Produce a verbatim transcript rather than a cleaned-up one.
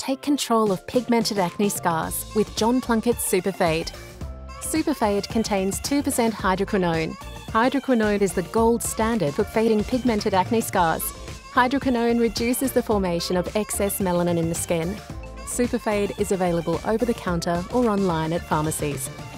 take control of pigmented acne scars with John Plunkett's Superfade. Superfade contains two percent hydroquinone. Hydroquinone is the gold standard for fading pigmented acne scars. Hydroquinone reduces the formation of excess melanin in the skin. Superfade is available over the counter or online at pharmacies.